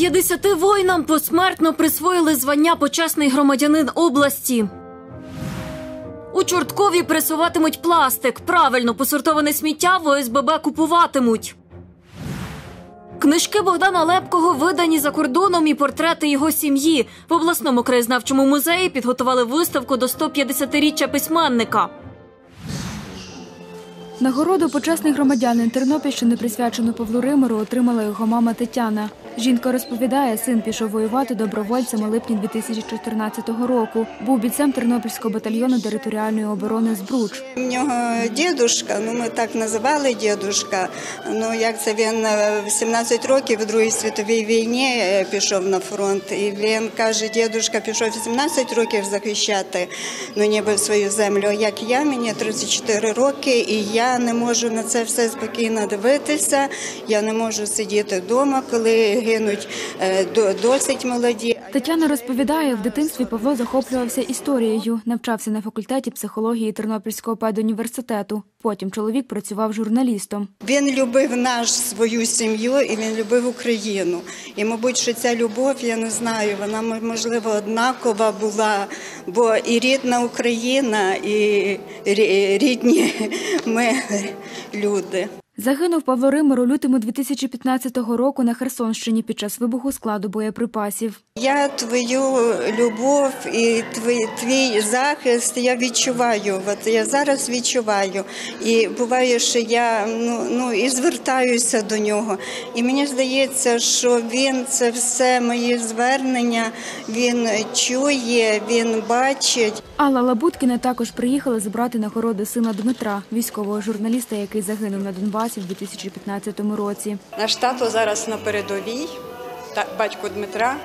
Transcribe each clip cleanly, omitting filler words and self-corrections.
50 воїнам посмертно присвоїли звання «Почесний громадянин області». У Чорткові пресуватимуть пластик. Правильно посортоване сміття в ОСББ купуватимуть. Книжки Богдана Лепкого видані за кордоном і портрети його сім'ї. В обласному краєзнавчому музеї підготували виставку до 150-річчя письменника. Нагороду «Почесний громадянин Тернопільщини», присвячену Павлу Римару, отримала його мама Тетяна. Жінка розповідає, син пішов воювати добровольцем у липні 2014 року. Був бійцем Тернопільського батальйону територіальної оборони «Збруч». У нього дідушка, ми так називали дідушка, як це він в 17 років в Другій світовій війні пішов на фронт. І він каже, дідушка пішов 17 років захищати, ніби свою землю, як я, мені 34 роки, і я не можу на це все спокійно дивитися, я не можу сидіти вдома, коли гинуть досить молоді. Тетяна розповідає, в дитинстві Павло захоплювався історією, навчався на факультеті психології Тернопільського педуніверситету. Потім чоловік працював журналістом. Він любив свою сім'ю і він любив Україну. І, мабуть, що ця любов, я не знаю, вона, можливо, однакова була, бо і рідна Україна, і рідні ми люди. Загинув Павло Римар у лютому 2015 року на Херсонщині під час вибуху складу боєприпасів. Я твою любов і твій захист я відчуваю. Я зараз відчуваю. І буває, що я і звертаюся до нього. І мені здається, що він це все мої звернення, він чує, він бачить. Алла Лабуткіна також приїхала забрати нагороди сина Дмитра, військового журналіста, який загинув на Донбасі в 2015 році. Наш тато зараз на передовій, батько Дмитра,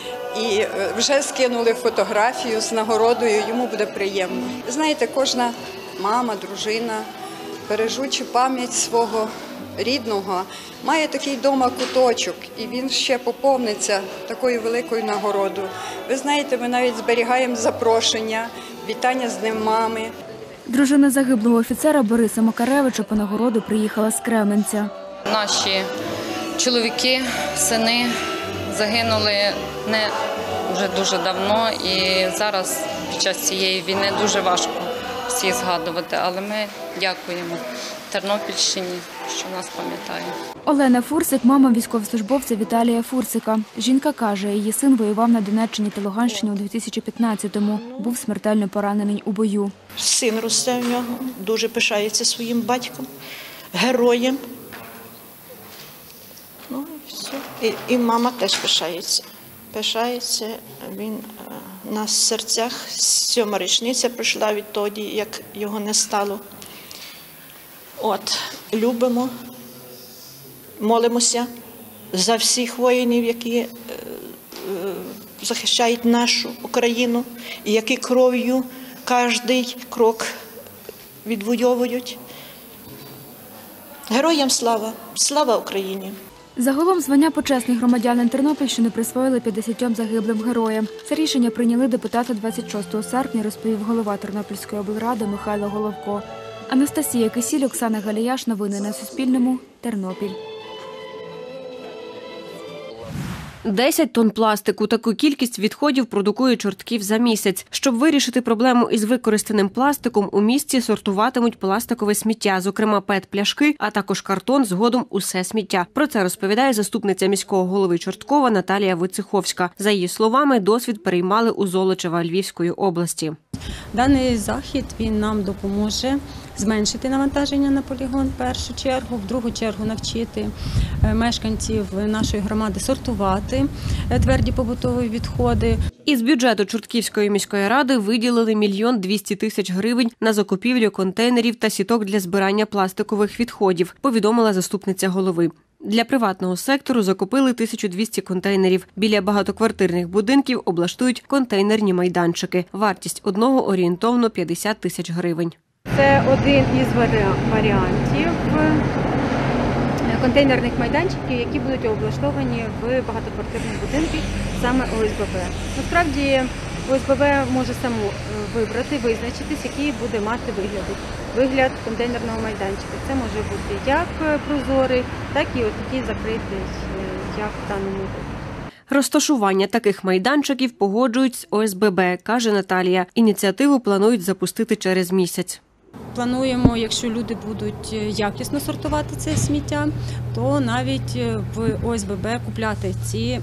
і вже скинули фотографію з нагородою, йому буде приємно. Знаєте, кожна мама, дружина, бережучи пам'ять свого рідного, має такий дома куточок, і він ще поповниться такою великою нагородою. Ви знаєте, ми навіть зберігаємо запрошення, вітання з Днем мами. Дружина загиблого офіцера Бориса Макаревича по нагороду приїхала з Кременця. Наші чоловіки, сини загинули не вже дуже давно, і зараз під час цієї війни дуже важко всі згадувати, але ми дякуємо Тернопільщині, що нас пам'ятає. Олена Фурсик – мама військовослужбовця Віталія Фурсика. Жінка каже, її син воював на Донеччині та Луганщині у 2015-му. Був смертельно поранений у бою. Син росте в нього, дуже пишається своїм батьком, героєм. І все. І мама теж пишається. Пишається, він на серцях, 7-ма річниця пройшла відтоді, як його не стало. Любимо, молимося за всіх воїнів, які захищають нашу Україну, і які кров'ю кожен крок відвоюють. Героям слава! Слава Україні! Загалом звання «Почесний громадянин Тернопільщини» присвоїли 50 загиблим героям. Це рішення прийняли депутати 26 серпня, розповів голова Тернопільської облради Михайло Головко. Анастасія Кисіль, Оксана Галіяш. Новини на Суспільному. Тернопіль. 10 тонн пластику. Таку кількість відходів продукує Чортків за місяць. Щоб вирішити проблему із використаним пластиком, у місті сортуватимуть пластикове сміття, зокрема ПЕТ-пляшки, а також картон, згодом усе сміття. Про це розповідає заступниця міського голови Чорткова Наталія Войцеховська. За її словами, досвід переймали у Золочева Львівської області. Даний захід він нам допоможе зменшити навантаження на полігон в першу чергу, в другу чергу навчити мешканців нашої громади сортувати тверді побутові відходи. Із бюджету Чортківської міської ради виділили 1 200 000 гривень на закупівлю контейнерів та сіток для збирання пластикових відходів, повідомила заступниця голови. Для приватного сектору закупили 1200 контейнерів. Біля багатоквартирних будинків облаштують контейнерні майданчики. Вартість одного орієнтовно 50 000 гривень. Це один із варіантів контейнерних майданчиків, які будуть облаштовані в багатоквартирних будинках, саме ОСББ. Насправді ОСББ може само вибрати, визначитись, який буде мати вигляд контейнерного майданчика. Це може бути як прозорий, так і такий закритий, як в даному випадку. Розташування таких майданчиків погоджують з ОСББ, каже Наталія. Ініціативу планують запустити через місяць. Плануємо, якщо люди будуть якісно сортувати це сміття, то навіть в ОСББ купляти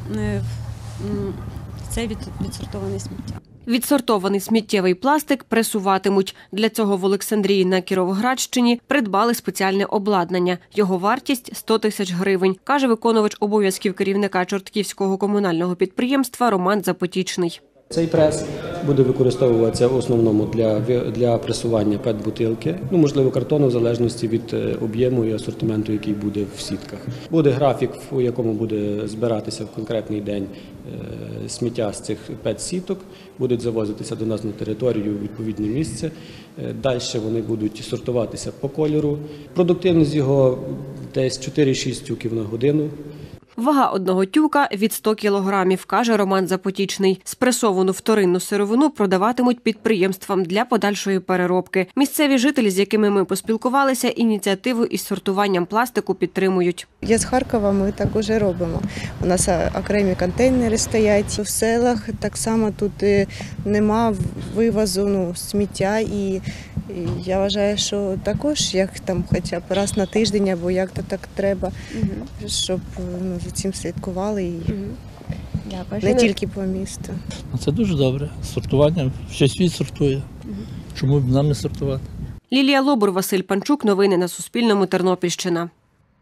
це відсортоване сміття. Відсортований сміттєвий пластик пресуватимуть. Для цього в Олександрії на Кіровоградщині придбали спеціальне обладнання. Його вартість – 100 тисяч гривень, каже виконувач обов'язків керівника Чортківського комунального підприємства Роман Запотічний. Цей прес буде використовуватися в основному для пресування ПЕТ-бутилки, можливо, картону, в залежності від об'єму і асортименту, який буде в сітках. Буде графік, у якому буде збиратися в конкретний день сміття з цих ПЕТ-сіток, будуть завозитися до нас на територію в відповідне місце. Далі вони будуть сортуватися по кольору. Продуктивність його десь 4-6 тюків на годину. Вага одного тюка – від 100 кілограмів, каже Роман Запотічний. Спресовану вторинну сировину продаватимуть підприємствам для подальшої переробки. Місцеві жителі, з якими ми поспілкувалися, ініціативу із сортуванням пластику підтримують. Я з Харкова, ми так уже робимо. У нас окремі контейнери стоять. В селах так само тут нема вивозу сміття. І я вважаю, що також, як там хоча б раз на тиждень, або як-то так треба, щоб за цим слідкували і не тільки по місту. Це дуже добре. Сортування, ще світ сортує. Чому б нам не сортувати? Лілія Лобур, Василь Панчук. Новини на Суспільному. Тернопільщина.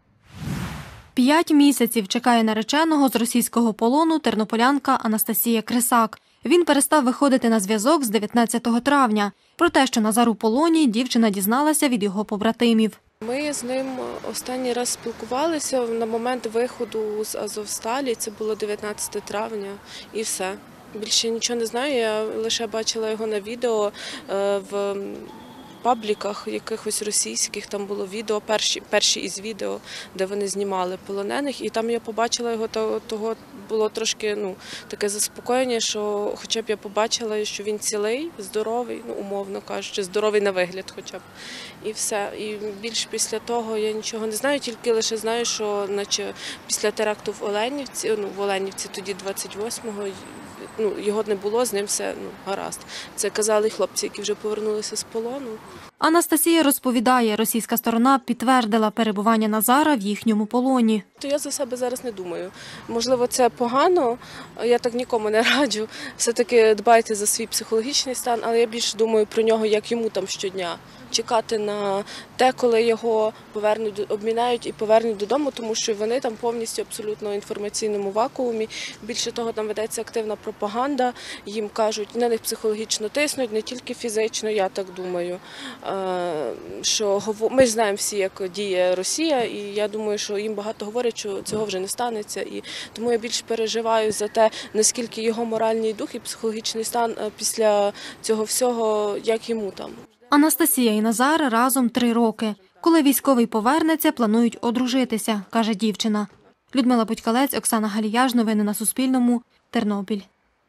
5 місяців чекає нареченого з російського полону тернополянка Анастасія Крисак. Він перестав виходити на зв'язок з 19 травня. Про те, що Назар у полоні, дівчина дізналася від його побратимів. Ми з ним останній раз спілкувалися на момент виходу з Азовсталі, це було 19 травня і все. Більше нічого не знаю, я лише бачила його на відео в пабліках якихось російських, там було відео, перші із відео, де вони знімали полонених, і там я побачила його, того було трошки таке заспокоєння, що хоча б я побачила, що він цілий, здоровий, умовно кажучи, здоровий на вигляд хоча б, і все. І більш після того я нічого не знаю, тільки лише знаю, що наче після теракту в Оленівці тоді 28-го, його не було, з ним все гаразд. Це казали хлопці, які вже повернулися з полону. Анастасія розповідає, російська сторона підтвердила перебування Назара в їхньому полоні. Я за себе зараз не думаю. Можливо, це погано, я так нікому не раджу. Все-таки дбайте за свій психологічний стан, але я більше думаю про нього, як йому там щодня. Чекати на те, коли його обміняють і повернуть додому, тому що вони там повністю абсолютно в інформаційному вакуумі. Більше того, там ведеться активна пропаганда, їм кажуть, на них психологічно тиснуть, не тільки фізично, я так думаю. Що ми ж знаємо всі, як діє Росія, і я думаю, що їм багато говорять, що цього вже не станеться. І тому я більше переживаю за те, наскільки його моральний дух і психологічний стан після цього всього, як йому там. Анастасія і Назар разом 3 роки. Коли військовий повернеться, планують одружитися, каже дівчина. Людмила Будькалець, Оксана Галіяж. Новини на Суспільному. Тернопіль.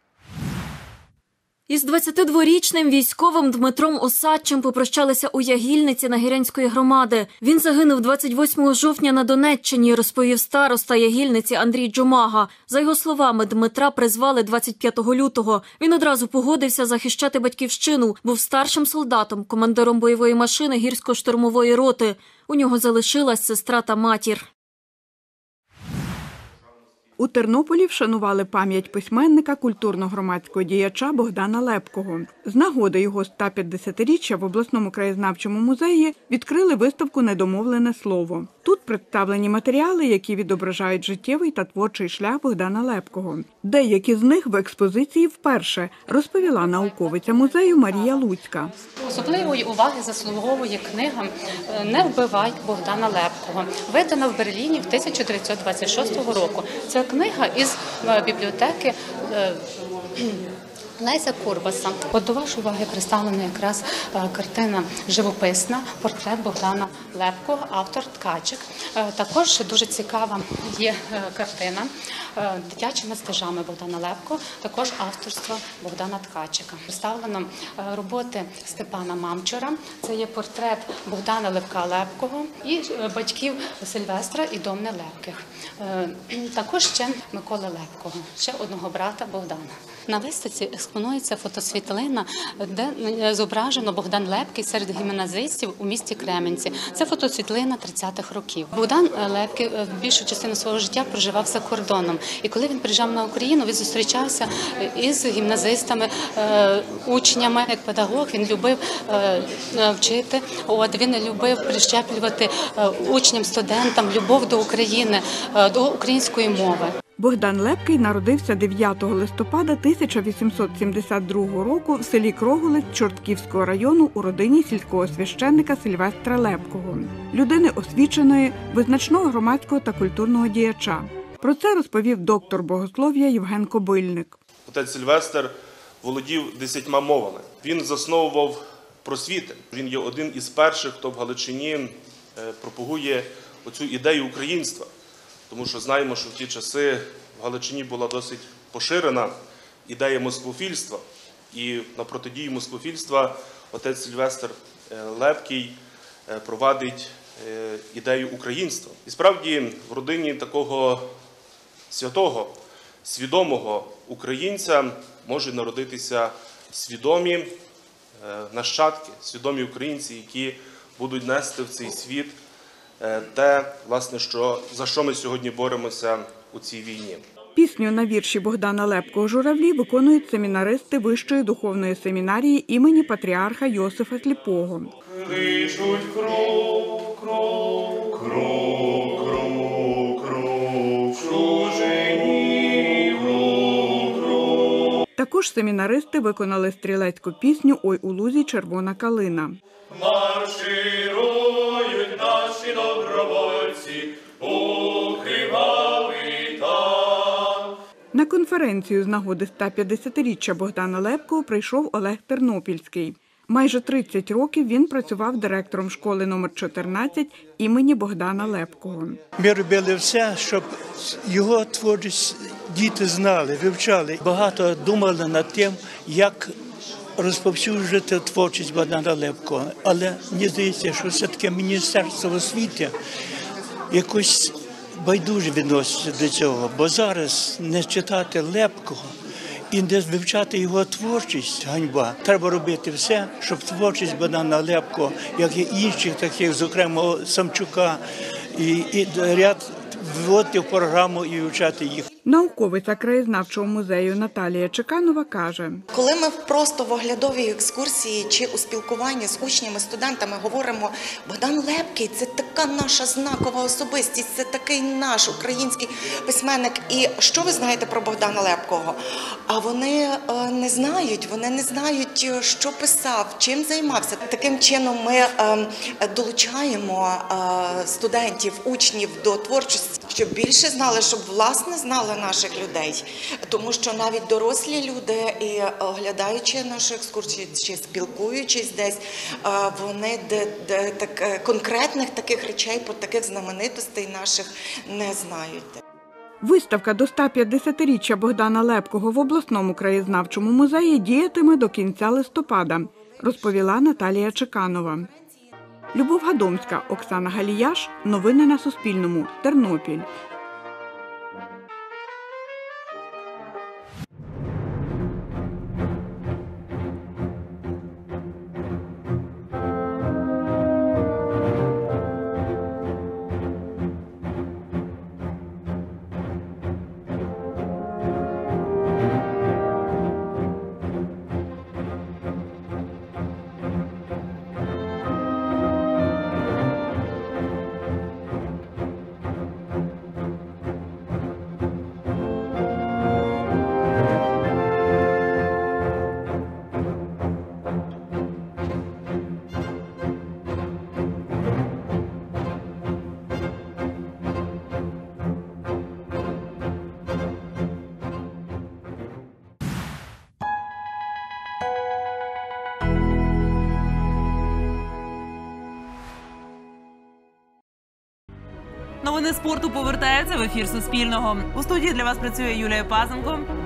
Із 22-річним військовим Дмитром Осадчим попрощалися у Ягільниці Нагірянської громади. Він загинув 28 жовтня на Донеччині, розповів староста Ягільниці Андрій Джумага. За його словами, Дмитра призвали 25 лютого. Він одразу погодився захищати батьківщину, був старшим солдатом, командиром бойової машини гірсько-штурмової роти. У нього залишилась сестра та матір. У Тернополі вшанували пам'ять письменника, культурно-громадського діяча Богдана Лепкого. З нагоди його 150-річчя в обласному краєзнавчому музеї відкрили виставку «Недомовлене слово». Тут представлені матеріали, які відображають життєвий та творчий шлях Богдана Лепкого. Деякі з них в експозиції вперше, розповіла науковиця музею Марія Луцька. Особливої уваги заслуговує книга «Не вбивай Богдана Лепкого», видана в Берліні в 1926 року. Це книга із бібліотеки Леся Курбаса. От до вашої уваги представлена якраз картина живописна, портрет Богдана Лепкого, автор Ткачик. Також дуже цікава є картина дитячими стежами Богдана Лепкого, також авторства Богдана Ткачика. Представлено роботи Степана Мамчура, це є портрет Богдана Левка Лепкого і батьків Сильвестра і Домни Лепких. Також ще Миколи Лепкого, ще одного брата Богдана. На виставці експонується фотосвітлина, де зображено Богдан Лепкий серед гімназистів у місті Кременці. Це фотосвітлина 30-х років. Богдан Лепкий більшу частину свого життя проживав за кордоном. І коли він приїжджав на Україну, він зустрічався із гімназистами, учнями. Як педагог він любив вчити, він любив прищеплювати учням, студентам любов до України, до української мови. Богдан Лепкий народився 9 листопада 1872 року в селі Крогулець Чортківського району у родині сільського священника Сильвестра Лепкого, людини освіченої, визначного громадського та культурного діяча. Про це розповів доктор богослов'я Євген Кобильник. Отець Сильвестр володів 10 мовами. Він засновував просвіти. Він є один із перших, хто в Галичині пропагує оцю ідею українства. Тому що знаємо, що в ті часи в Галичині була досить поширена ідея москвофільства. І на протидію москвофільства отець Сильвестр Лепкий провадить ідею українства. І справді в родині такого святого, свідомого українця можуть народитися свідомі нащадки, свідомі українці, які будуть нести в цей світ те, власне, за що ми сьогодні боремося у цій війні. Пісню на вірші Богдана Лепкого «Журавлі» виконують семінаристи Вищої духовної семінарії імені патріарха Йосифа Сліпого. Кличуть кров, кров, кров, кров, кров, чужині, кров, кров. Також семінаристи виконали стрілецьку пісню «Ой у лузі червона калина». Марширують наші добровольці у кривавий там. На конференцію з нагоди 150-річчя Богдана Лепкого прийшов Олег Тернопільський. Майже 30 років він працював директором школи номер 14 імені Богдана Лепкого. Ми робили все, щоб його творчість діти знали, вивчали. Багато думали над тим, як розповсюджувати творчість Богдана Лепкого. Але мені здається, що все-таки Міністерство освіти якось байдуже відноситься до цього. Бо зараз не читати Лепкого і не вивчати його творчість – ганьба. Треба робити все, щоб творчість Богдана Лепкого, як і інших таких, зокрема Самчука, і ряд вводити в програму і вивчати їх. Науковиця краєзнавчого музею Наталія Чеканова каже: коли ми просто в оглядовій екскурсії чи у спілкуванні з учнями, студентами говоримо, Богдан Лепкий – це така наша знакова особистість, це такий наш український письменник. І що ви знаєте про Богдана Лепкого? А вони не знають, що писав, чим займався. Таким чином ми долучаємо студентів, учнів до творчості, щоб більше знали, щоб власне знали наших людей. Тому що навіть дорослі люди, і оглядаючи нашу екскурсію, чи спілкуючись десь, вони конкретних таких речей, про таких знаменитостей наших не знають. Виставка до 150-річчя Богдана Лепкого в обласному краєзнавчому музеї діятиме до кінця листопада, розповіла Наталія Чеканова. Любов Гадомська, Оксана Галіяш. Новини на Суспільному. Тернопіль. Новини спорту повертаються в ефір Суспільного. У студії для вас працює Юлія Пазенко.